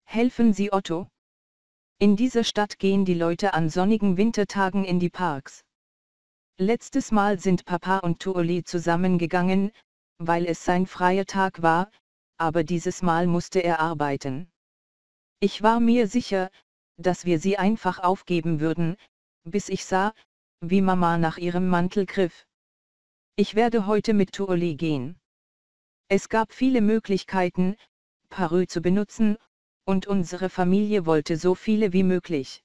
Helfen Sie Otto? In dieser Stadt gehen die Leute an sonnigen Wintertagen in die Parks. Letztes Mal sind Papa und Tuoli zusammengegangen, weil es sein freier Tag war, aber dieses Mal musste er arbeiten. Ich war mir sicher, dass wir sie einfach aufgeben würden, bis ich sah, wie Mama nach ihrem Mantel griff. Ich werde heute mit Tuoli gehen. Es gab viele Möglichkeiten, Parö zu benutzen, und unsere Familie wollte so viele wie möglich.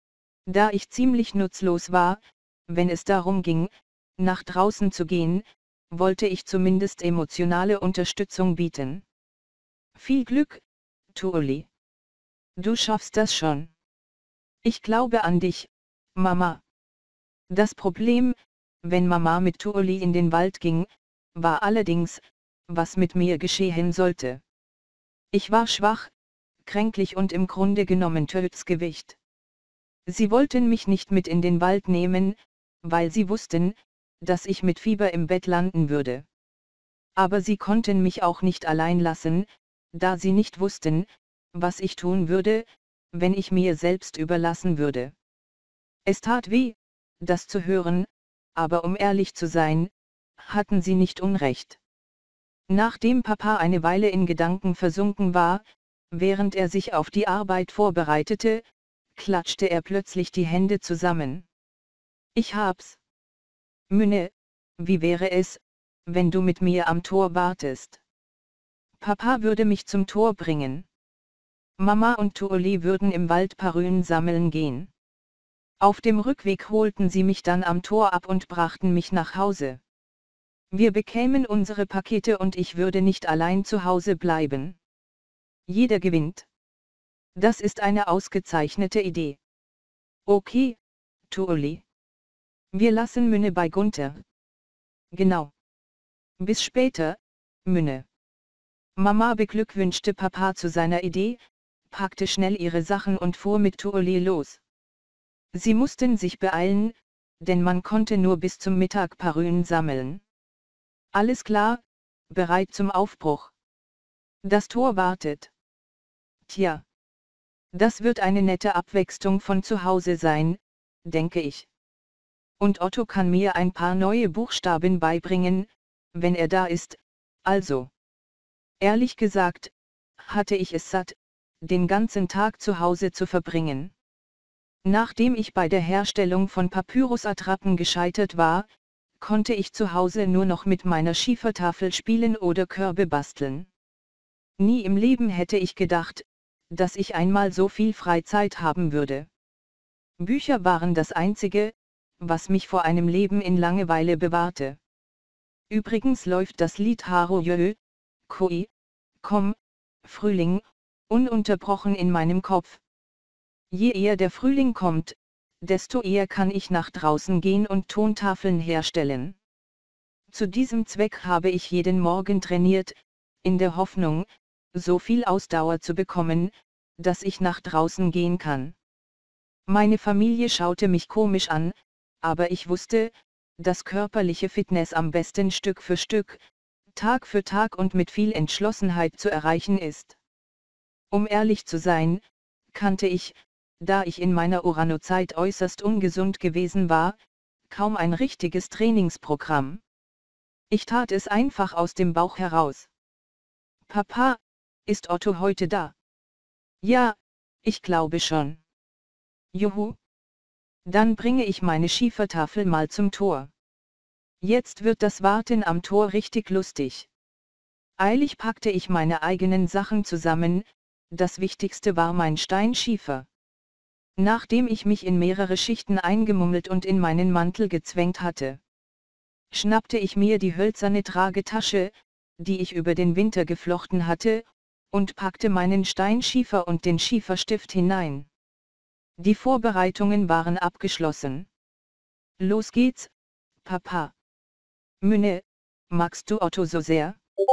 Da ich ziemlich nutzlos war, wenn es darum ging, nach draußen zu gehen, wollte ich zumindest emotionale Unterstützung bieten. Viel Glück, Tuoli. Du schaffst das schon. Ich glaube an dich, Mama. Das Problem, wenn Mama mit Tuoli in den Wald ging, war allerdings, was mit mir geschehen sollte. Ich war schwach, kränklich und im Grunde genommen Tödsgewicht. Sie wollten mich nicht mit in den Wald nehmen, weil sie wussten, dass ich mit Fieber im Bett landen würde. Aber sie konnten mich auch nicht allein lassen, da sie nicht wussten, was ich tun würde, wenn ich mir selbst überlassen würde. Es tat weh, das zu hören, aber um ehrlich zu sein, hatten sie nicht Unrecht. Nachdem Papa eine Weile in Gedanken versunken war, während er sich auf die Arbeit vorbereitete, klatschte er plötzlich die Hände zusammen. Ich hab's. Münne, wie wäre es, wenn du mit mir am Tor wartest? Papa würde mich zum Tor bringen. Mama und Tuoli würden im Wald Parön sammeln gehen. Auf dem Rückweg holten sie mich dann am Tor ab und brachten mich nach Hause. Wir bekämen unsere Pakete und ich würde nicht allein zu Hause bleiben. Jeder gewinnt. Das ist eine ausgezeichnete Idee. Okay, Tuoli. Wir lassen Münne bei Gunther. Genau. Bis später, Münne. Mama beglückwünschte Papa zu seiner Idee, packte schnell ihre Sachen und fuhr mit Tuoli los. Sie mussten sich beeilen, denn man konnte nur bis zum Mittag Parön sammeln. Alles klar, bereit zum Aufbruch. Das Tor wartet. Tja. Das wird eine nette Abwechslung von zu Hause sein, denke ich. Und Otto kann mir ein paar neue Buchstaben beibringen, wenn er da ist, also. Ehrlich gesagt, hatte ich es satt, den ganzen Tag zu Hause zu verbringen. Nachdem ich bei der Herstellung von Papyrusattrappen gescheitert war, konnte ich zu Hause nur noch mit meiner Schiefertafel spielen oder Körbe basteln. Nie im Leben hätte ich gedacht, dass ich einmal so viel Freizeit haben würde. Bücher waren das Einzige, was mich vor einem Leben in Langeweile bewahrte. Übrigens läuft das Lied Haro Jö, Koi, Komm, Frühling, ununterbrochen in meinem Kopf. Je eher der Frühling kommt, desto eher kann ich nach draußen gehen und Tontafeln herstellen. Zu diesem Zweck habe ich jeden Morgen trainiert, in der Hoffnung, so viel Ausdauer zu bekommen, dass ich nach draußen gehen kann. Meine Familie schaute mich komisch an, aber ich wusste, dass körperliche Fitness am besten Stück für Stück, Tag für Tag und mit viel Entschlossenheit zu erreichen ist. Um ehrlich zu sein, kannte ich, da ich in meiner Urano-Zeit äußerst ungesund gewesen war, kaum ein richtiges Trainingsprogramm. Ich tat es einfach aus dem Bauch heraus. Papa, ist Otto heute da? Ja, ich glaube schon. Juhu. Dann bringe ich meine Schiefertafel mal zum Tor. Jetzt wird das Warten am Tor richtig lustig. Eilig packte ich meine eigenen Sachen zusammen, das Wichtigste war mein Steinschiefer. Nachdem ich mich in mehrere Schichten eingemummelt und in meinen Mantel gezwängt hatte, schnappte ich mir die hölzerne Tragetasche, die ich über den Winter geflochten hatte, und packte meinen Steinschiefer und den Schieferstift hinein. Die Vorbereitungen waren abgeschlossen. Los geht's, Papa. Münne, magst du Otto so sehr?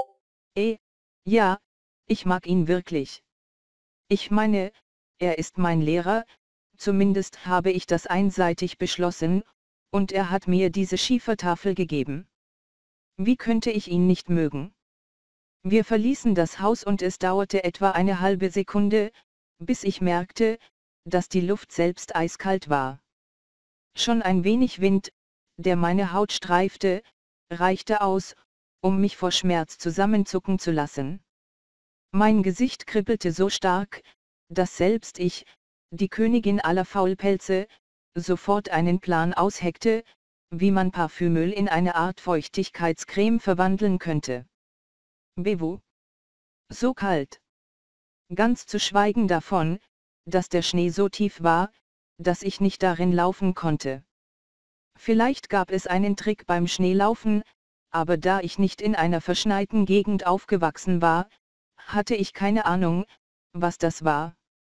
Ja, ich mag ihn wirklich. Ich meine, er ist mein Lehrer, zumindest habe ich das einseitig beschlossen, und er hat mir diese Schiefertafel gegeben. Wie könnte ich ihn nicht mögen? Wir verließen das Haus und es dauerte etwa eine halbe Sekunde, bis ich merkte, dass die Luft selbst eiskalt war. Schon ein wenig Wind, der meine Haut streifte, reichte aus, um mich vor Schmerz zusammenzucken zu lassen. Mein Gesicht kribbelte so stark, dass selbst ich, die Königin aller Faulpelze, sofort einen Plan ausheckte, wie man Parfümöl in eine Art Feuchtigkeitscreme verwandeln könnte. Bewu. So kalt. Ganz zu schweigen davon, dass der Schnee so tief war, dass ich nicht darin laufen konnte. Vielleicht gab es einen Trick beim Schneelaufen, aber da ich nicht in einer verschneiten Gegend aufgewachsen war, hatte ich keine Ahnung, was das war.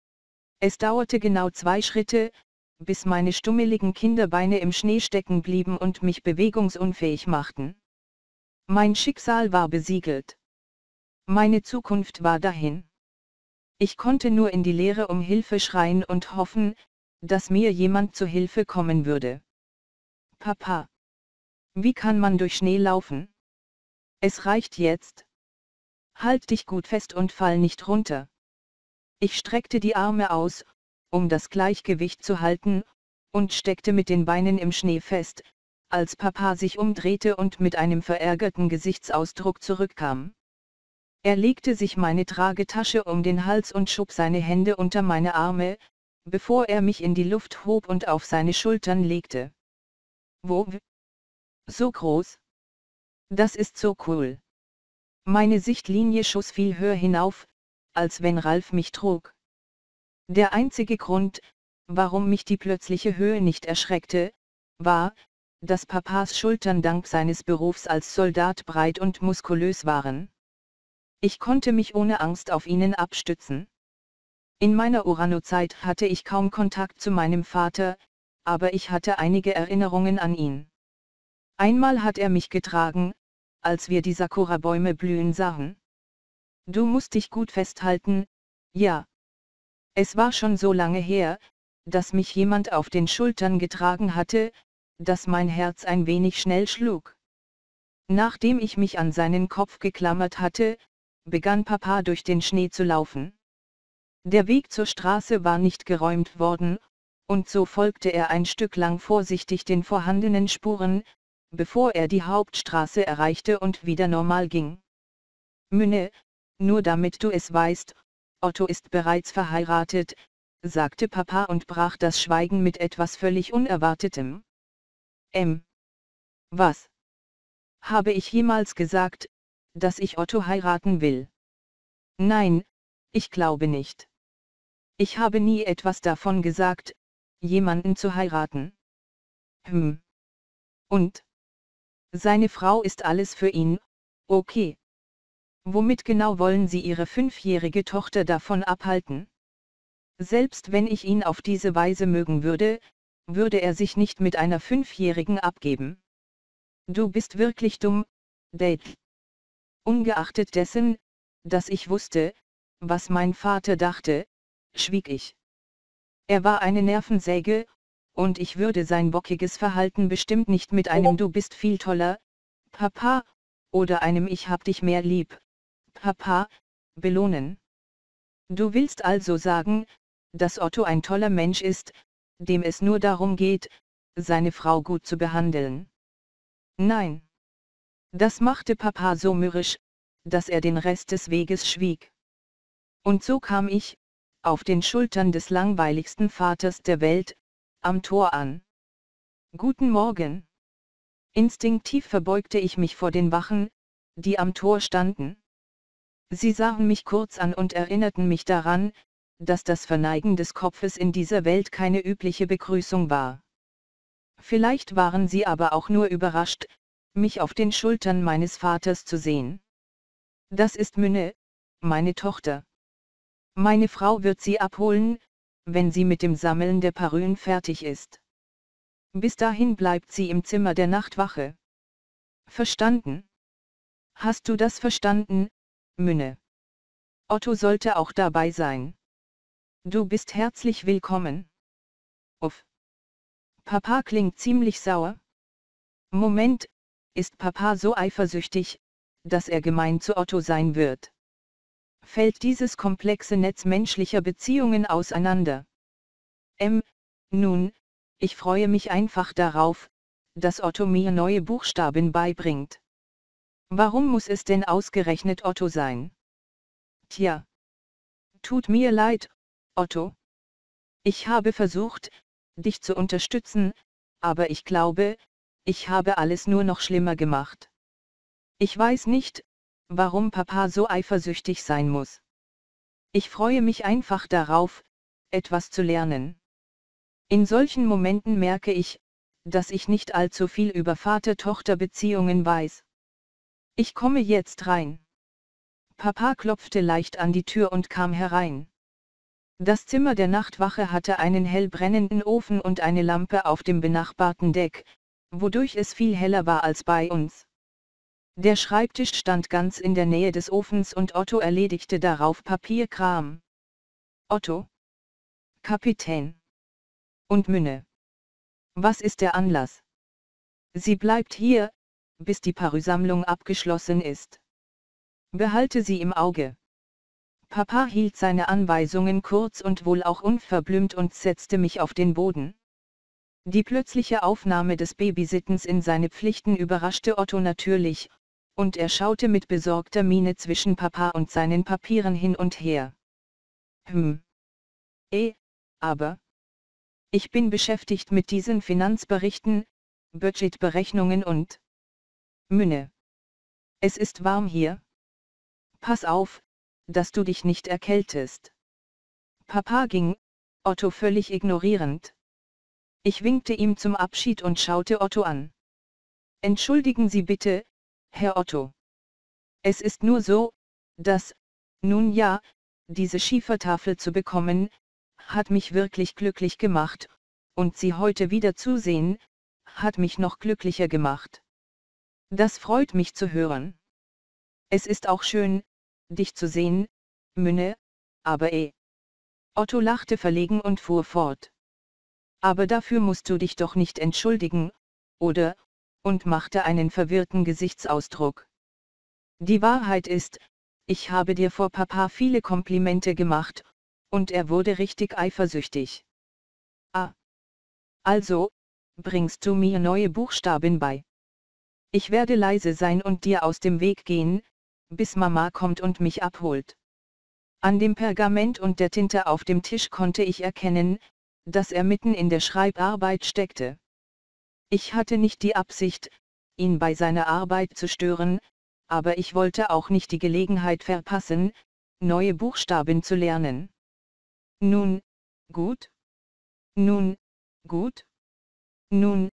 Es dauerte genau 2 Schritte, bis meine stummeligen Kinderbeine im Schnee stecken blieben und mich bewegungsunfähig machten. Mein Schicksal war besiegelt. Meine Zukunft war dahin. Ich konnte nur in die Leere um Hilfe schreien und hoffen, dass mir jemand zu Hilfe kommen würde. Papa! Wie kann man durch Schnee laufen? Es reicht jetzt. Halt dich gut fest und fall nicht runter. Ich streckte die Arme aus, um das Gleichgewicht zu halten, und steckte mit den Beinen im Schnee fest, als Papa sich umdrehte und mit einem verärgerten Gesichtsausdruck zurückkam. Er legte sich meine Tragetasche um den Hals und schob seine Hände unter meine Arme, bevor er mich in die Luft hob und auf seine Schultern legte. Wo? So groß? Das ist so cool. Meine Sichtlinie schoss viel höher hinauf, als wenn Ralf mich trug. Der einzige Grund, warum mich die plötzliche Höhe nicht erschreckte, war, dass Papas Schultern dank seines Berufs als Soldat breit und muskulös waren. Ich konnte mich ohne Angst auf ihnen abstützen. In meiner Urano-Zeit hatte ich kaum Kontakt zu meinem Vater, aber ich hatte einige Erinnerungen an ihn. Einmal hat er mich getragen, als wir die Sakura-Bäume blühen sahen. Du musst dich gut festhalten, ja. Es war schon so lange her, dass mich jemand auf den Schultern getragen hatte, dass mein Herz ein wenig schnell schlug. Nachdem ich mich an seinen Kopf geklammert hatte, begann Papa durch den Schnee zu laufen. Der Weg zur Straße war nicht geräumt worden, und so folgte er ein Stück lang vorsichtig den vorhandenen Spuren, bevor er die Hauptstraße erreichte und wieder normal ging. Münne, nur damit du es weißt, Otto ist bereits verheiratet, sagte Papa und brach das Schweigen mit etwas völlig Unerwartetem. Was? Habe ich jemals gesagt, dass ich Otto heiraten will? Nein, ich glaube nicht. Ich habe nie etwas davon gesagt, jemanden zu heiraten. Und? Seine Frau ist alles für ihn, okay. Womit genau wollen Sie Ihre 5-jährige Tochter davon abhalten? Selbst wenn ich ihn auf diese Weise mögen würde, würde er sich nicht mit einer 5-jährigen abgeben. Du bist wirklich dumm, Date. Ungeachtet dessen, dass ich wusste, was mein Vater dachte, schwieg ich. Er war eine Nervensäge, und ich würde sein bockiges Verhalten bestimmt nicht mit einem Du bist viel toller, Papa, oder einem Ich hab dich mehr lieb, Papa, belohnen. Du willst also sagen, dass Otto ein toller Mensch ist, dem es nur darum geht, seine Frau gut zu behandeln. Nein. Das machte Papa so mürrisch, dass er den Rest des Weges schwieg. Und so kam ich, auf den Schultern des langweiligsten Vaters der Welt, am Tor an. Guten Morgen. Instinktiv verbeugte ich mich vor den Wachen, die am Tor standen. Sie sahen mich kurz an und erinnerten mich daran, dass das Verneigen des Kopfes in dieser Welt keine übliche Begrüßung war. Vielleicht waren sie aber auch nur überrascht, mich auf den Schultern meines Vaters zu sehen. Das ist Münne, meine Tochter. Meine Frau wird sie abholen, wenn sie mit dem Sammeln der Parülen fertig ist. Bis dahin bleibt sie im Zimmer der Nachtwache. Verstanden? Hast du das verstanden, Münne? Otto sollte auch dabei sein. Du bist herzlich willkommen. Uff. Papa klingt ziemlich sauer. Moment, ist Papa so eifersüchtig, dass er gemein zu Otto sein wird? fällt dieses komplexe Netz menschlicher Beziehungen auseinander. Nun, ich freue mich einfach darauf, dass Otto mir neue Buchstaben beibringt. Warum muss es denn ausgerechnet Otto sein? Tja. Tut mir leid, Otto. Ich habe versucht, dich zu unterstützen, aber ich glaube, ich habe alles nur noch schlimmer gemacht. Ich weiß nicht, warum Papa so eifersüchtig sein muss. Ich freue mich einfach darauf, etwas zu lernen. In solchen Momenten merke ich, dass ich nicht allzu viel über Vater-Tochter-Beziehungen weiß. Ich komme jetzt rein. Papa klopfte leicht an die Tür und kam herein. Das Zimmer der Nachtwache hatte einen hell brennenden Ofen und eine Lampe auf dem benachbarten Deck, wodurch es viel heller war als bei uns. Der Schreibtisch stand ganz in der Nähe des Ofens und Otto erledigte darauf Papierkram. Otto? Kapitän. Und Münne. Was ist der Anlass? Sie bleibt hier, bis die Paarüsammlung abgeschlossen ist. Behalte sie im Auge. Papa hielt seine Anweisungen kurz und wohl auch unverblümt und setzte mich auf den Boden. Die plötzliche Aufnahme des Babysittens in seine Pflichten überraschte Otto natürlich, und er schaute mit besorgter Miene zwischen Papa und seinen Papieren hin und her. Aber? Ich bin beschäftigt mit diesen Finanzberichten, Budgetberechnungen und... Münne. Es ist warm hier. Pass auf, dass du dich nicht erkältest. Papa ging, Otto völlig ignorierend. Ich winkte ihm zum Abschied und schaute Otto an. Entschuldigen Sie bitte, Herr Otto. Es ist nur so, dass, nun ja, diese Schiefertafel zu bekommen, hat mich wirklich glücklich gemacht, und Sie heute wieder zu sehen, hat mich noch glücklicher gemacht. Das freut mich zu hören. Es ist auch schön, dich zu sehen, Münne, aber Otto lachte verlegen und fuhr fort. Aber dafür musst du dich doch nicht entschuldigen, oder? Und machte einen verwirrten Gesichtsausdruck. Die Wahrheit ist, ich habe dir vor Papa viele Komplimente gemacht, und er wurde richtig eifersüchtig. Also, bringst du mir neue Buchstaben bei. Ich werde leise sein und dir aus dem Weg gehen, bis Mama kommt und mich abholt. An dem Pergament und der Tinte auf dem Tisch konnte ich erkennen, dass er mitten in der Schreibarbeit steckte. Ich hatte nicht die Absicht, ihn bei seiner Arbeit zu stören, aber ich wollte auch nicht die Gelegenheit verpassen, neue Buchstaben zu lernen. Nun, gut? Nun, gut? Nun.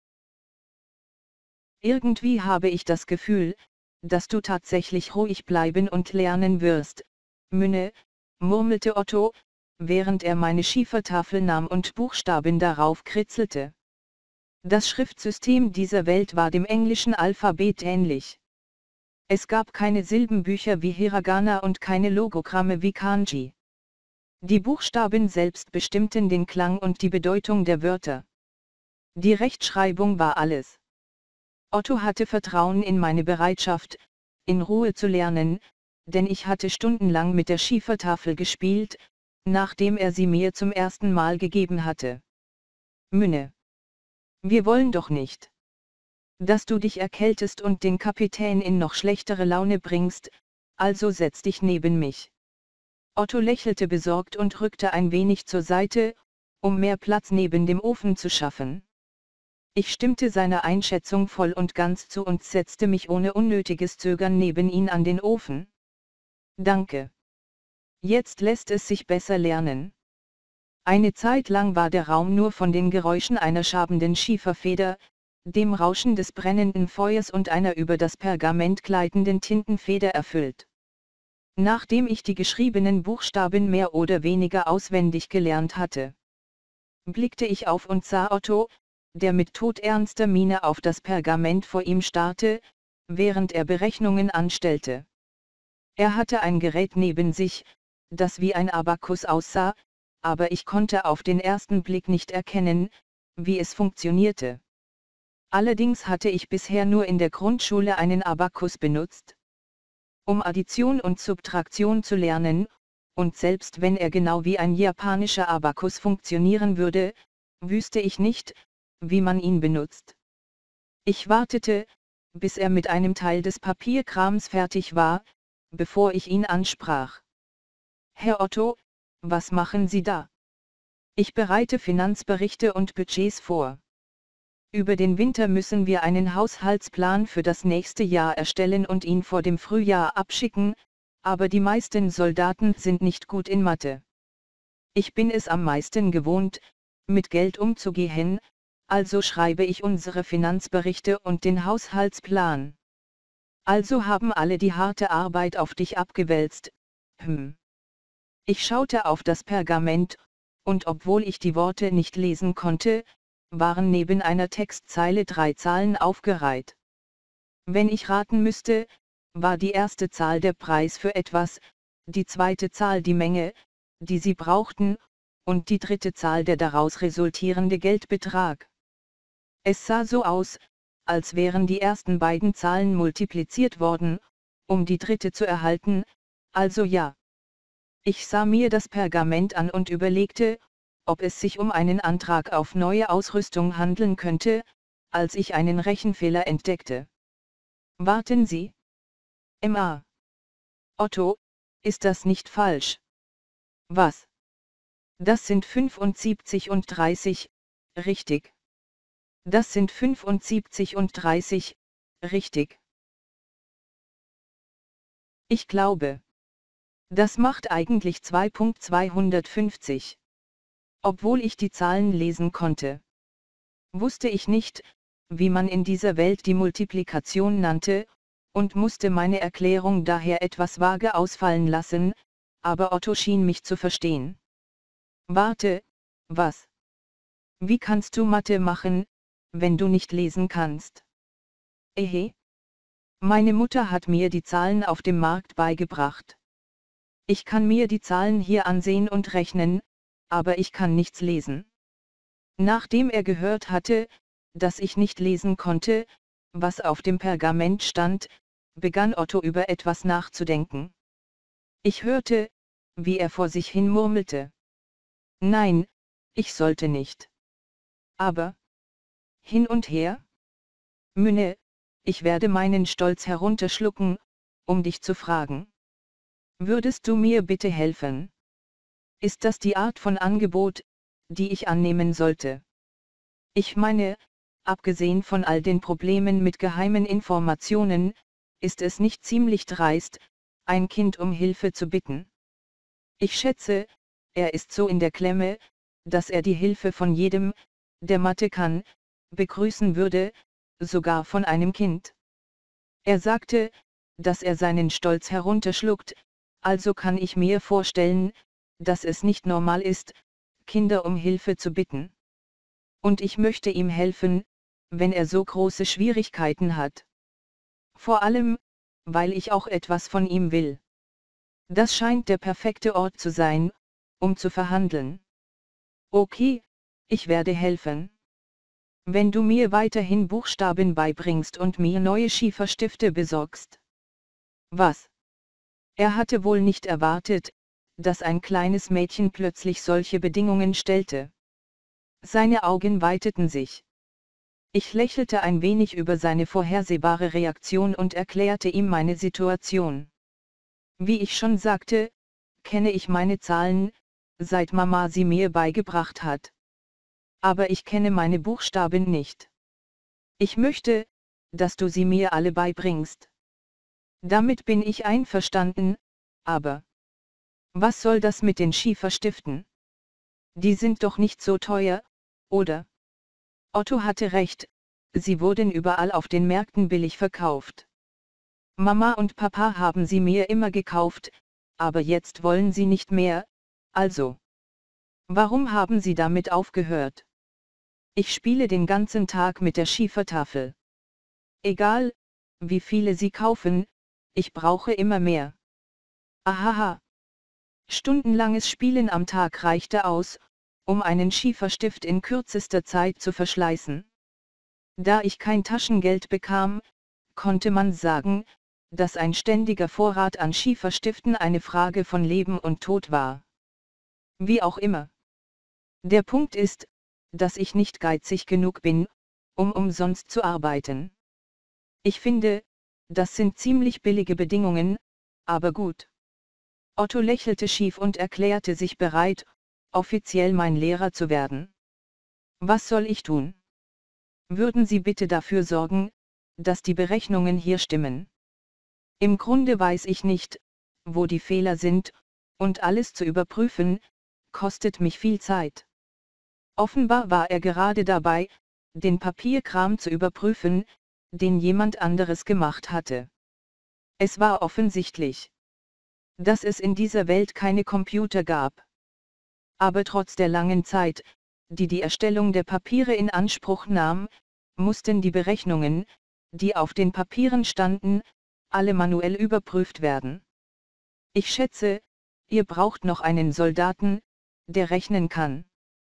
Irgendwie habe ich das Gefühl, dass du tatsächlich ruhig bleiben und lernen wirst, Münne, murmelte Otto, während er meine Schiefertafel nahm und Buchstaben darauf kritzelte. Das Schriftsystem dieser Welt war dem englischen Alphabet ähnlich. Es gab keine Silbenbücher wie Hiragana und keine Logogramme wie Kanji. Die Buchstaben selbst bestimmten den Klang und die Bedeutung der Wörter. Die Rechtschreibung war alles. Otto hatte Vertrauen in meine Bereitschaft, in Ruhe zu lernen, denn ich hatte stundenlang mit der Schiefertafel gespielt, nachdem er sie mir zum ersten Mal gegeben hatte. Münne. Wir wollen doch nicht, dass du dich erkältest und den Kapitän in noch schlechtere Laune bringst, also setz dich neben mich. Otto lächelte besorgt und rückte ein wenig zur Seite, um mehr Platz neben dem Ofen zu schaffen. Ich stimmte seiner Einschätzung voll und ganz zu und setzte mich ohne unnötiges Zögern neben ihn an den Ofen. Danke. Jetzt lässt es sich besser lernen. Eine Zeit lang war der Raum nur von den Geräuschen einer schabenden Schieferfeder, dem Rauschen des brennenden Feuers und einer über das Pergament gleitenden Tintenfeder erfüllt. Nachdem ich die geschriebenen Buchstaben mehr oder weniger auswendig gelernt hatte, blickte ich auf und sah Otto, der mit todernster Miene auf das Pergament vor ihm starrte, während er Berechnungen anstellte. Er hatte ein Gerät neben sich, das wie ein Abakus aussah, aber ich konnte auf den ersten Blick nicht erkennen, wie es funktionierte. Allerdings hatte ich bisher nur in der Grundschule einen Abakus benutzt. um Addition und Subtraktion zu lernen, und selbst wenn er genau wie ein japanischer Abakus funktionieren würde, wüsste ich nicht, wie man ihn benutzt. Ich wartete, bis er mit einem Teil des Papierkrams fertig war, bevor ich ihn ansprach. Herr Otto, was machen Sie da? Ich bereite Finanzberichte und Budgets vor. Über den Winter müssen wir einen Haushaltsplan für das nächste Jahr erstellen und ihn vor dem Frühjahr abschicken, aber die meisten Soldaten sind nicht gut in Mathe. Ich bin es am meisten gewohnt, mit Geld umzugehen, also schreibe ich unsere Finanzberichte und den Haushaltsplan. Also haben alle die harte Arbeit auf dich abgewälzt. Ich schaute auf das Pergament, und obwohl ich die Worte nicht lesen konnte, waren neben einer Textzeile 3 Zahlen aufgereiht. Wenn ich raten müsste, war die erste Zahl der Preis für etwas, die zweite Zahl die Menge, die sie brauchten, und die dritte Zahl der daraus resultierende Geldbetrag. Es sah so aus, als wären die ersten beiden Zahlen multipliziert worden, um die dritte zu erhalten, also ja. Ich sah mir das Pergament an und überlegte, ob es sich um einen Antrag auf neue Ausrüstung handeln könnte, als ich einen Rechenfehler entdeckte. Warten Sie. Ma. Otto, ist das nicht falsch? Was? Das sind 75 und 30, richtig. Das sind 75 und 30, richtig. Ich glaube. Das macht eigentlich 2.250. Obwohl ich die Zahlen lesen konnte, wusste ich nicht, wie man in dieser Welt die Multiplikation nannte, und musste meine Erklärung daher etwas vage ausfallen lassen, aber Otto schien mich zu verstehen. Warte, was? Wie kannst du Mathe machen, wenn du nicht lesen kannst? Meine Mutter hat mir die Zahlen auf dem Markt beigebracht. Ich kann mir die Zahlen hier ansehen und rechnen, aber ich kann nichts lesen. Nachdem er gehört hatte, dass ich nicht lesen konnte, was auf dem Pergament stand, begann Otto über etwas nachzudenken. Ich hörte, wie er vor sich hin murmelte. Nein, ich sollte nicht. Aber hin und her? Münne, ich werde meinen Stolz herunterschlucken, um dich zu fragen. Würdest du mir bitte helfen? Ist das die Art von Angebot, die ich annehmen sollte? Ich meine, abgesehen von all den Problemen mit geheimen Informationen, ist es nicht ziemlich dreist, ein Kind um Hilfe zu bitten? Ich schätze, er ist so in der Klemme, dass er die Hilfe von jedem, der Mathe kann, begrüßen würde, sogar von einem Kind. Er sagte, dass er seinen Stolz herunterschluckt, also kann ich mir vorstellen, dass es nicht normal ist, Kinder um Hilfe zu bitten. Und ich möchte ihm helfen, wenn er so große Schwierigkeiten hat. Vor allem, weil ich auch etwas von ihm will. Das scheint der perfekte Ort zu sein, um zu verhandeln. Okay, ich werde helfen. Wenn du mir weiterhin Buchstaben beibringst und mir neue Schieferstifte besorgst. Was? Er hatte wohl nicht erwartet, dass ein kleines Mädchen plötzlich solche Bedingungen stellte. Seine Augen weiteten sich. Ich lächelte ein wenig über seine vorhersehbare Reaktion und erklärte ihm meine Situation. Wie ich schon sagte, kenne ich meine Zahlen, seit Mama sie mir beigebracht hat. Aber ich kenne meine Buchstaben nicht. Ich möchte, dass du sie mir alle beibringst. Damit bin ich einverstanden, aber was soll das mit den Schieferstiften? Die sind doch nicht so teuer, oder? Otto hatte recht, sie wurden überall auf den Märkten billig verkauft. Mama und Papa haben sie mir immer gekauft, aber jetzt wollen sie nicht mehr, also. Warum haben sie damit aufgehört? Ich spiele den ganzen Tag mit der Schiefertafel. Egal, wie viele sie kaufen, ich brauche immer mehr. Ahaha. Stundenlanges Spielen am Tag reichte aus, um einen Schieferstift in kürzester Zeit zu verschleißen. Da ich kein Taschengeld bekam, konnte man sagen, dass ein ständiger Vorrat an Schieferstiften eine Frage von Leben und Tod war. Wie auch immer. Der Punkt ist, dass ich nicht geizig genug bin, um umsonst zu arbeiten. Ich finde, das sind ziemlich billige Bedingungen, aber gut. Otto lächelte schief und erklärte sich bereit, offiziell mein Lehrer zu werden. Was soll ich tun? Würden Sie bitte dafür sorgen, dass die Berechnungen hier stimmen? Im Grunde weiß ich nicht, wo die Fehler sind, und alles zu überprüfen, kostet mich viel Zeit. Offenbar war er gerade dabei, den Papierkram zu überprüfen, den jemand anderes gemacht hatte. Es war offensichtlich, dass es in dieser Welt keine Computer gab. Aber trotz der langen Zeit, die die Erstellung der Papiere in Anspruch nahm, mussten die Berechnungen, die auf den Papieren standen, alle manuell überprüft werden. Ich schätze, ihr braucht noch einen Soldaten, der rechnen kann.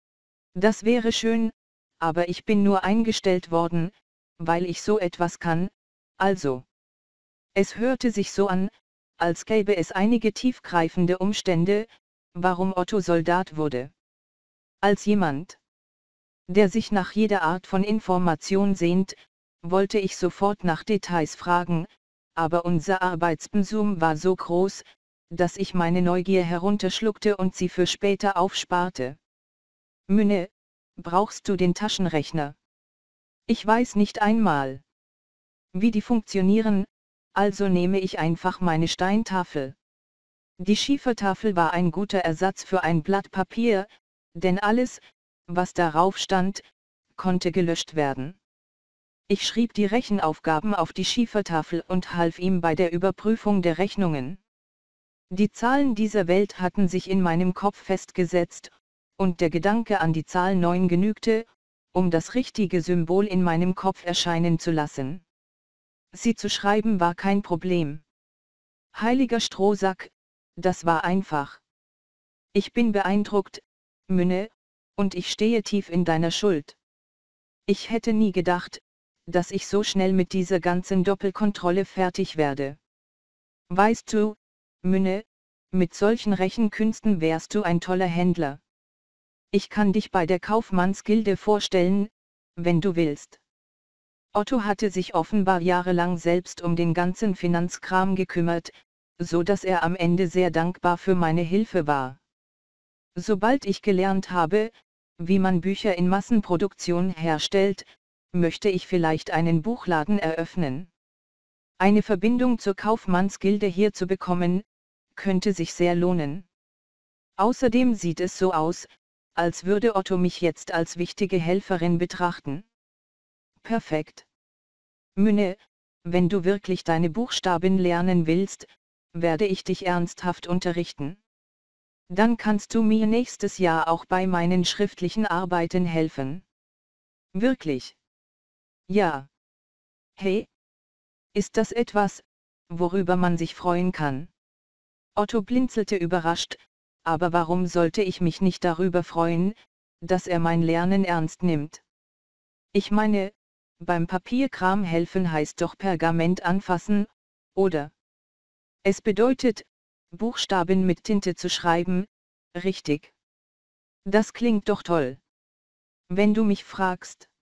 Das wäre schön, aber ich bin nur eingestellt worden, weil ich so etwas kann, also. Es hörte sich so an, als gäbe es einige tiefgreifende Umstände, warum Otto Soldat wurde. Als jemand, der sich nach jeder Art von Information sehnt, wollte ich sofort nach Details fragen, aber unser Arbeitspensum war so groß, dass ich meine Neugier herunterschluckte und sie für später aufsparte. Münne, brauchst du den Taschenrechner? Ich weiß nicht einmal, wie die funktionieren, also nehme ich einfach meine Steintafel. Die Schiefertafel war ein guter Ersatz für ein Blatt Papier, denn alles, was darauf stand, konnte gelöscht werden. Ich schrieb die Rechenaufgaben auf die Schiefertafel und half ihm bei der Überprüfung der Rechnungen. Die Zahlen dieser Welt hatten sich in meinem Kopf festgesetzt, und der Gedanke an die Zahl 9 genügte, um das richtige Symbol in meinem Kopf erscheinen zu lassen. Sie zu schreiben war kein Problem. Heiliger Strohsack, das war einfach. Ich bin beeindruckt, Münne, und ich stehe tief in deiner Schuld. Ich hätte nie gedacht, dass ich so schnell mit dieser ganzen Doppelkontrolle fertig werde. Weißt du, Münne, mit solchen Rechenkünsten wärst du ein toller Händler. Ich kann dich bei der Kaufmannsgilde vorstellen, wenn du willst. Otto hatte sich offenbar jahrelang selbst um den ganzen Finanzkram gekümmert, so dass er am Ende sehr dankbar für meine Hilfe war. Sobald ich gelernt habe, wie man Bücher in Massenproduktion herstellt, möchte ich vielleicht einen Buchladen eröffnen. Eine Verbindung zur Kaufmannsgilde hier zu bekommen, könnte sich sehr lohnen. Außerdem sieht es so aus, als würde Otto mich jetzt als wichtige Helferin betrachten. Perfekt. Münne, wenn du wirklich deine Buchstaben lernen willst, werde ich dich ernsthaft unterrichten. Dann kannst du mir nächstes Jahr auch bei meinen schriftlichen Arbeiten helfen. Wirklich? Ja. Hey? Ist das etwas, worüber man sich freuen kann? Otto blinzelte überrascht, aber warum sollte ich mich nicht darüber freuen, dass er mein Lernen ernst nimmt? Ich meine, beim Papierkram helfen heißt doch Pergament anfassen, oder? Es bedeutet, Buchstaben mit Tinte zu schreiben, richtig? Das klingt doch toll. Wenn du mich fragst.